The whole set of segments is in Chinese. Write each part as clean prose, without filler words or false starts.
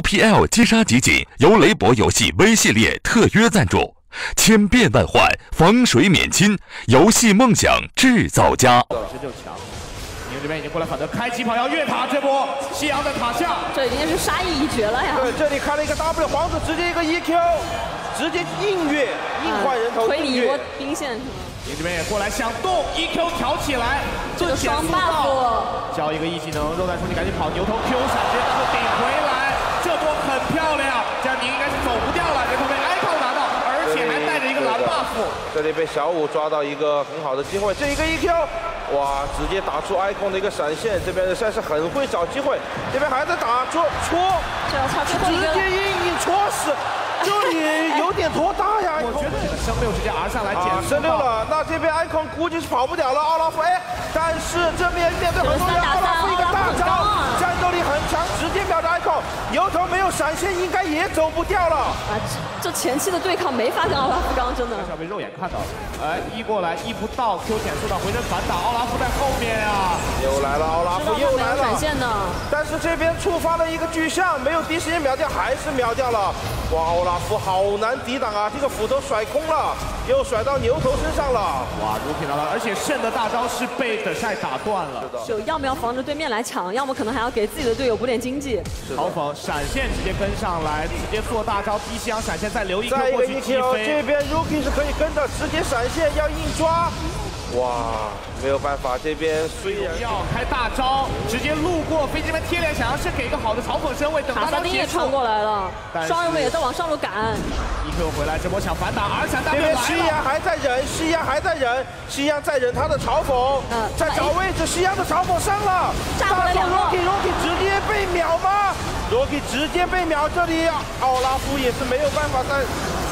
LPL 击杀集锦由雷博游戏微系列特约赞助，千变万化，防水免侵，游戏梦想制造家。 就强。宁这边已经过来反德，开疾跑要越塔，这波夕阳在塔下， 这已经是杀意已决了呀。 对，这里开了一个 W， 皇子直接一个 EQ， 直接硬越，硬换人头， 推你一波兵线是吗？ 宁这边也过来想动 EQ 挑起来， 这个双 buff， 交一个 E 技能，肉弹出你赶紧跑，牛头 Q 闪直接能够顶回来，这波很漂亮，这样宁应该是走不掉了，人头被 icon 拿到，而且还带着一个蓝 buff。 这里被小五抓到一个很好的机会，这一个 EQ。 哇！直接打出 icon 的一个闪现，这边的赛事很会找机会，这边还在打戳，直接硬戳死，这里有点拖大呀。 我觉得这个升6直接 R 上来减升6了，那这边 icon 估计是跑不了了。奥拉夫但是这边面对很多人，奥拉夫一个大招，战斗力很强，直接秒着 icon， 油头没有闪现，应该也走不掉了。 这前期的对抗没法跟奥拉夫刚，真的。 要被肉眼看到了，哎，E过来，E不到 ，Q 减速到回身反打，奥拉夫在后面啊， 又来了，奥拉夫又来了。 闪现呢， 但是这边触发了一个巨象，没有第一时间秒掉，还是秒掉了。哇，奥拉夫好难抵挡啊！这个斧头甩空了，又甩到牛头身上了。 哇，Rookie拿到，而且慎的大招是被德赛打断了。 就要么要防着对面来抢，要么可能还要给自己的队友补点经济。 嘲讽闪现直接跟上来，直接做大招，低箱闪现，再留一个过去击飞。 这边 Rookie 是可以跟着直接闪现，要硬抓。哇，没有办法，这边虽然要开大招，直接路过飞机这边贴脸，想要是给一个好的嘲讽身位，等卡萨丁也穿过来了，双人位也在往上路赶。 EQ 回来，这波想反打，R闪大这边夕阳还在忍，夕阳还在忍，夕阳在忍他的嘲讽，在找位置，夕阳的嘲讽上了， 炸回来 Rookie 直接被秒吗 ？Rookie 直接被秒，这里奥拉夫也是没有办法在。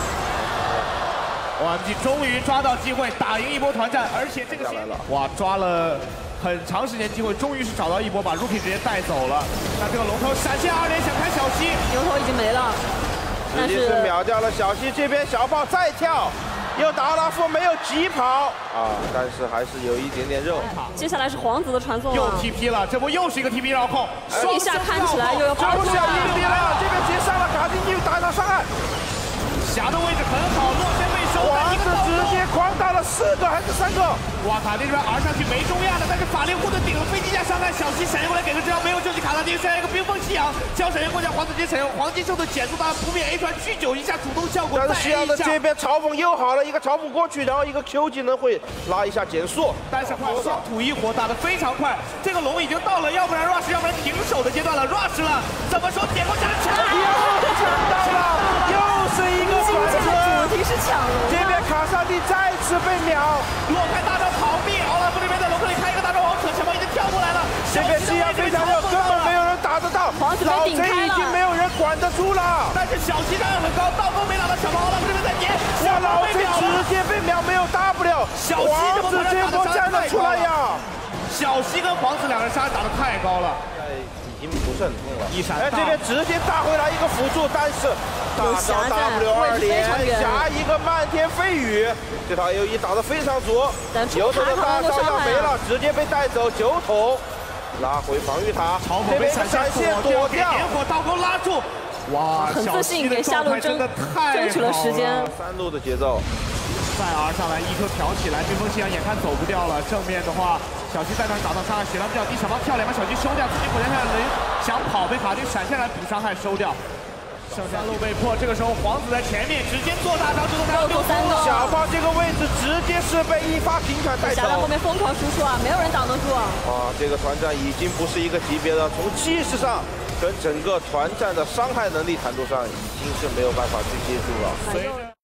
OMG 终于抓到机会打赢一波团战，而且这个哇抓了很长时间机会，终于是找到一波把 Rookie 直接带走了。那这个龙头闪现2连想开小西， 牛头已经没了， 直接是秒掉了小西。这边小炮再跳，又打奥拉夫没有急跑啊，但是还是有一点点肉。 接下来是皇子的传送又 TP 了，这波又是一个 TP 绕控， 一下看起来又要这不是要硬逼了，这边直接上了卡丁继续打到上岸。 霞的位置很好，落先被收， 王子直接狂打了4个还是3个？ 哇，卡丁这边 R 上去没中亚的，但是法令护盾顶了飞机架上岸，小西闪现过来给个这样没有救起卡萨丁，现在一个冰封夕阳，将闪现过去，皇子直接闪现黄金兽的减速大扑灭 A 传拒9一下主动效果， 但是夕阳的这边嘲讽又好了，一个嘲讽过去，然后一个 Q 技能会拉一下减速， 但是快双土一火打得非常快，这个龙已经到了，要不然 rush， 要不然停手的阶段了 ，rush 了，怎么说点过去了，抢到了，又是一个转折。 主题是抢龙， 这边卡萨蒂再次被秒， 落开大招逃避，奥拉夫这边在龙头里开一个大招王扯，前方已经跳过来了。 这边夕阳非常热，根本没有人打得到，老贼已经没有人管得住了。 但是小西战很高，倒钩没打到小王，奥拉夫这边在接， 哇，老贼直接被秒，没有 W， 小西皇子这波站得出来呀！ 小西跟皇子两人杀打得太高了。 已经不是很痛了， 一闪， 这边直接打回来一个辅助，但是大招 W 2连夹一个漫天飞雨，这套 AOE 打得非常足，油头的大招要没了，直接被带走9桶，拉回防御塔，这边闪现躲掉， 点火倒钩拉住，哇， 很自信给下路争取了时间 ，3路的节奏。 再 R 上来 ，EQ 挑起来，冰封夕阳眼看走不掉了。正面的话，小西在那打到伤害，血量比较低，小猫跳2把小西收掉，自己火箭下雷想跑被卡丁闪现来补伤害收掉。剩下路被破，这个时候皇子在前面直接做大招，这都 3个。 小炮这个位置直接是被一发平砍带走。 霞在后面疯狂输出啊，没有人挡得住啊。 哇，这个团战已经不是一个级别了，从气势上跟整个团战的伤害能力坦度上，已经是没有办法去接住了。